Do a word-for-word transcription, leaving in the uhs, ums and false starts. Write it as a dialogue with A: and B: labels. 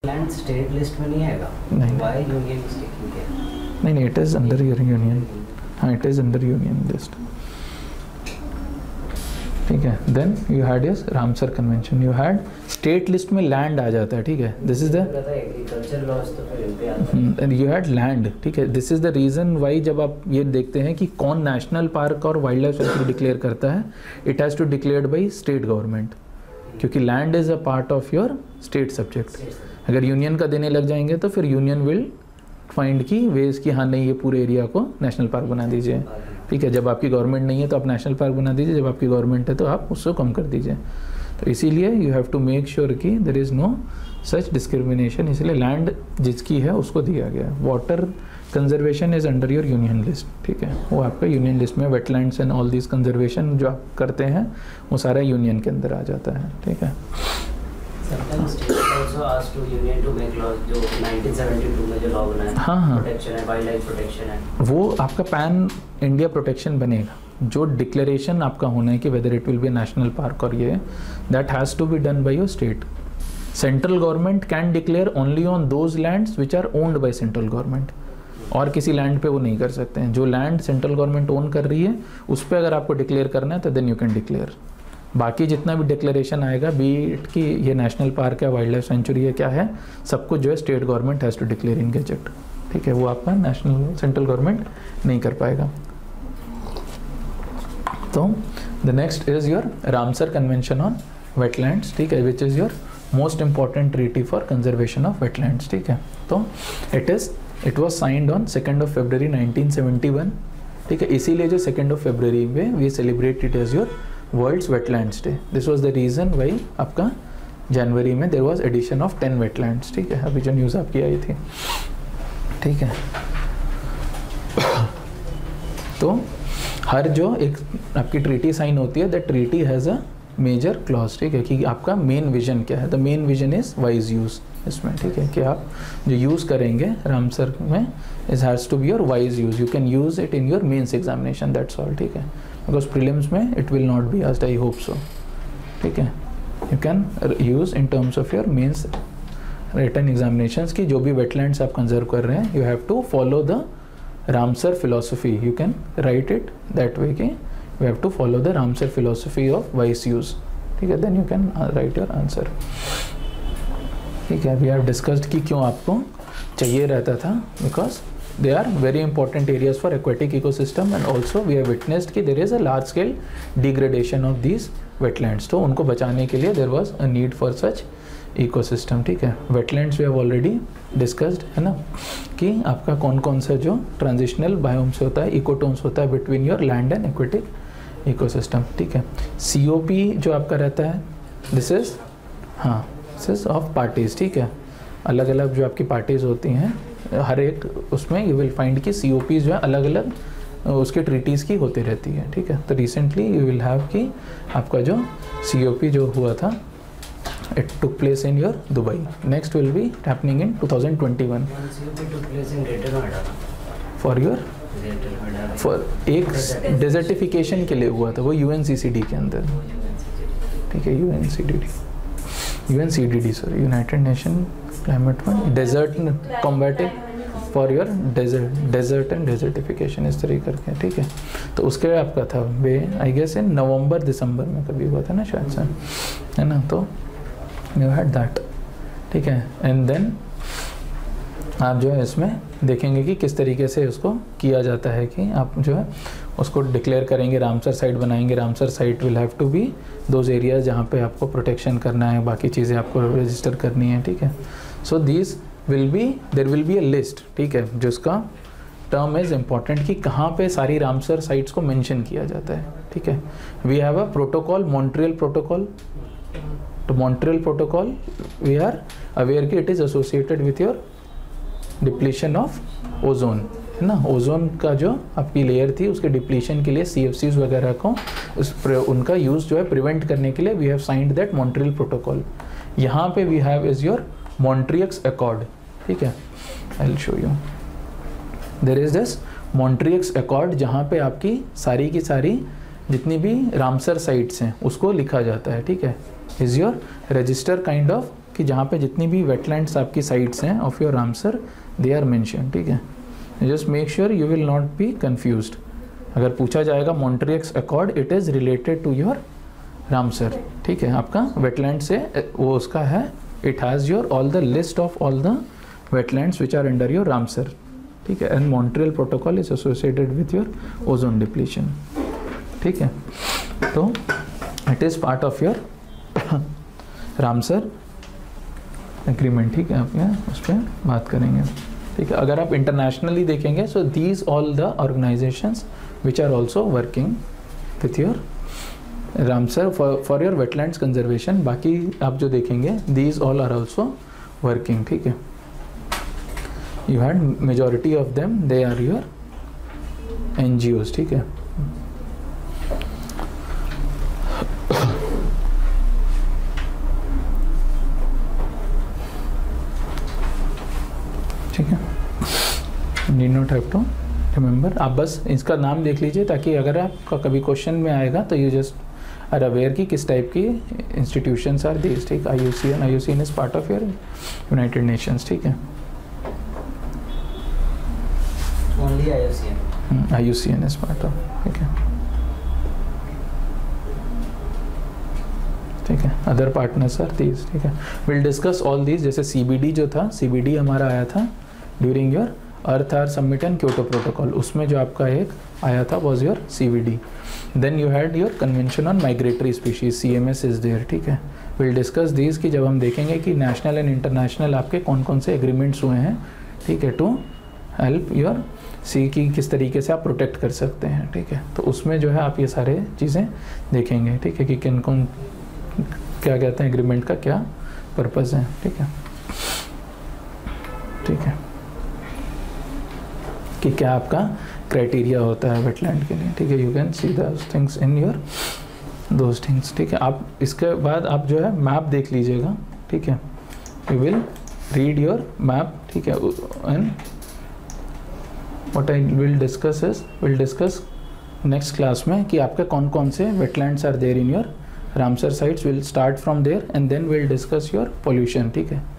A: Land state list में नहीं आएगा?
B: नहीं।
A: Why union is taking care?
B: नहीं नहीं, it is under your union. हाँ, it is under union list. ठीक है. Then you had is Ramsar convention. You had state list में लैंड आ जाता है. ठीक है. This is the
A: agriculture laws तो फिर इन पे आता है.
B: And you had land. ठीक है. This is the reason why जब आप ये देखते हैं कि कौन नेशनल पार्क और वाइल्ड लाइफ सेंचुरी डिक्लेयर करता है, it has to declared by state government, क्योंकि land is a part of your state subject. अगर यूनियन का देने लग जाएंगे तो फिर यूनियन विल फाइंड की वेज कि हाँ नहीं, ये पूरे एरिया को नेशनल पार्क बना दीजिए. ठीक है. जब आपकी गवर्नमेंट नहीं है तो आप नेशनल पार्क बना दीजिए, जब आपकी गवर्नमेंट है तो आप उसको कम कर दीजिए. तो इसीलिए you have to make sure कि there is no such discrimination. इसलिए लैंड जिसकी है उसको दिया गया है. Water conservation is under your union list. ठीक है. वो आपका यूनियन लिस्ट में wetlands and all this conservation जो आप करते हैं वो सारा यूनियन के अंदर आ जाता है. ठीक है.
A: Sometimes states also ask to union to make laws जो नाइनटीन सेवेंटी टू में जो लॉ बना है.
B: हाँ हाँ.
A: प्रोटेक्शन है, वाइल्ड लाइफ प्रोटेक्शन है.
B: वो आपका पैन इंडिया प्रोटेक्शन बनेगा. जो डिक्लेरेशन आपका होना है कि whether it will be national park और ये that has to be done by your state. Central government can declare only on those lands which are owned by central government. और किसी लैंड पे वो नहीं कर सकते हैं. जो लैंड सेंट्रल गवर्नमेंट ओन कर रही है उस पर अगर आपको डिक्लेयर करना है तो देन यू कैन डिक्लेयर. बाकी जितना भी डिक्लेरेशन आएगा, बी इट कि ये नेशनल पार्क है, वाइल्ड लाइफ सेंचुरी है, क्या है, सब कुछ जो है state government has to declare in gazette. ठीक है. वो आपका नेशनल सेंट्रल गवर्नमेंट नहीं कर पाएगा. तो the next is your Ramsar convention on wetlands. ठीक है. Which is your most important treaty for conservation of wetlands. ठीक है. तो it is it was signed on second of February nineteen seventy one. ठीक है. इसीलिए जो सेकेंड ऑफ फेब्रवरी में we celebrate it as your world's wetlands day. This was the reason why आपका जनवरी में there was addition of ten wetlands. ठीक है. अभी जो न्यूज़ आपकी आई थी. ठीक है. तो हर जो एक आपकी ट्रीटी साइन होती है, that treaty has a major clause. ठीक है. कि आपका मेन विजन क्या है. The main vision is wise use इसमें. ठीक है. कि आप जो यूज़ करेंगे रामसर में is has to be your wise use. You can use it in your mains examination, that's all. ठीक है. बिकॉज प्रीलिम्स में it will not be asked, I hope so. ठीक है. You can use in terms of your mains written examinations की जो भी wetlands आप conserve कर रहे हैं, you have to follow the Ramsar philosophy. You can write it that way कि you have to follow the Ramsar philosophy of wise use. ठीक है. Then you can write your answer. ठीक है. We have discussed कि क्यों आपको चाहिए रहता था, because they are very important areas for aquatic ecosystem and also we have witnessed कि there is a large scale degradation of these wetlands. तो उनको बचाने के लिए there was a need for such ecosystem. ठीक है. wetlands we have already discussed है ना, कि आपका कौन कौन सा जो transitional biomes होता है, ecotones होता है between your land and aquatic ecosystem. ठीक है. C O P जो आपका रहता है, this is हाँ this is of parties. ठीक है. अलग अलग जो आपकी पार्टीज होती हैं, हर एक उसमें यू विल फाइंड कि सी ओ पी जो है अलग अलग उसके ट्रीटीज़ की होती रहती है. ठीक है. तो रिसेंटली यू विल हैव कि आपका जो सी ओ पी जो हुआ था, it took place in your Dubai. Next will be happening in two thousand twenty one for your for एक डेजर्टिफिकेशन के लिए हुआ था. वो U N C C D के अंदर. ठीक है. U N C D D U N C D D sorry United Nation climate fund desert combative for your desert desert and desertification इस तरह करके. ठीक है. तो उसके आपका था वे आई गेस इन नवंबर दिसंबर में कभी हुआ था ना शायद से, है ना. तो यू हैड दैट. ठीक है. एंड देन आप जो है इसमें देखेंगे कि किस तरीके से उसको किया जाता है कि आप जो है उसको डिक्लेयर करेंगे, रामसर साइट बनाएंगे. Ramsar site will have to be those areas जहाँ पे आपको प्रोटेक्शन करना है, बाकी चीज़ें आपको रजिस्टर करनी है. ठीक है. So these will be there will be a list. ठीक है. जिसका टर्म इज़ इम्पॉर्टेंट कि कहाँ पे सारी रामसर साइट्स को मेंशन किया जाता है. ठीक है. We have a protocol, Montreal protocol. तो Montreal protocol we are aware कि it is associated with your depletion of ozone, है ना. ओजोन का जो आपकी लेयर थी उसके डिप्लीशन के लिए सी एफ सीज वगैरह को उस उनका यूज़ जो है प्रिवेंट करने के लिए we have signed that Montreal protocol. यहाँ पे we have is your Montreux accord. ठीक है. I will show you. There is this Montreux accord जहाँ पे आपकी सारी की सारी जितनी भी रामसर साइट्स हैं उसको लिखा जाता है. ठीक है. Is your register kind of कि जहाँ पे जितनी भी वेटलैंड्स आपकी साइट्स हैं of your Ramsar they are mention, ठीक है। Just make sure you will not be confused. अगर पूछा जाएगा Montreux accord, it is related to your Ramsar, ठीक है। आपका वेटलैंड से वो उसका है, it has your all the list of all the wetlands which are under your Ramsar, ठीक है। And Montreal protocol is associated with your ozone depletion, ठीक है। तो it is part of your Ramsar agreement, ठीक है। आप यहाँ उस पर बात करेंगे, ठीक है। अगर आप इंटरनेशनली देखेंगे, so these all the organisations which are also working with your Ramsar for for your wetlands conservation, बाकी आप जो देखेंगे these all are also working, ठीक है। You had majority of them they are your N G Os, ठीक है। ठीक है, need not have to remember. आप बस इसका नाम देख लीजिए ताकि अगर आपका कभी क्वेश्चन में आएगा तो यू जस्ट आर अवेयर कि किस टाइप की इंस्टीट्यूशंस आर दीज, ठीक। I U C N, I U C N is part of your United Nations, ठीक है।
A: Only I U C N,
B: I U C N is part of, ठीक है, ठीक है। अदर पार्टनर्स आर दीज, ठीक है। Will discuss all these. जैसे C B D जो था, सी बी डी हमारा आया था during your Earth Hour summit and Kyoto protocol, उसमें जो आपका एक आया था was your C V D. Then you had your convention on migratory species, C M S is there, ठीक है। विल डिस्कस दीज कि जब हम देखेंगे कि नेशनल एंड इंटरनेशनल आपके कौन कौन से एग्रीमेंट्स हुए हैं, ठीक है, टू हेल्प योर सी की किस तरीके से आप प्रोटेक्ट कर सकते हैं, ठीक है। तो उसमें जो है आप ये सारे चीज़ें देखेंगे, ठीक है, कि किन कौन क्या कहते हैं एग्रीमेंट का क्या पर्पज़ है, ठीक है, ठीक है, कि क्या आपका क्राइटेरिया होता है वेटलैंड के लिए, ठीक है। You can see those things in your those things, ठीक है। आप इसके बाद आप जो है मैप देख लीजिएगा, ठीक है। You will read your map, ठीक है। And what I will discuss is will discuss next class में कि आपके कौन कौन से wetlands are there in your Ramsar sites. Will start from there and then will discuss your pollution, ठीक है।